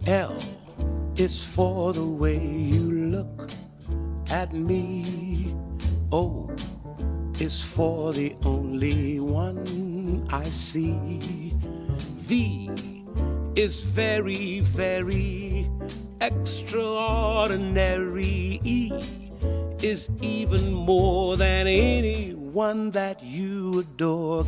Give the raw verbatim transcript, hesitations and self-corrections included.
L is for the way you look at me. O is for the only one I see. V is very, very extraordinary. E is even more than anyone that you adore.